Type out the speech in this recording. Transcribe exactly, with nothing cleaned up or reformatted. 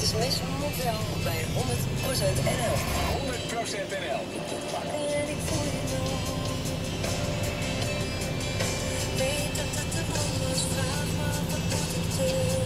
sms moet wel bij honderd procent N L. honderd procent N L. Ik word wakker en ik voel je nog. Weet dat het te anders vraagt, maar wat moet ik doen?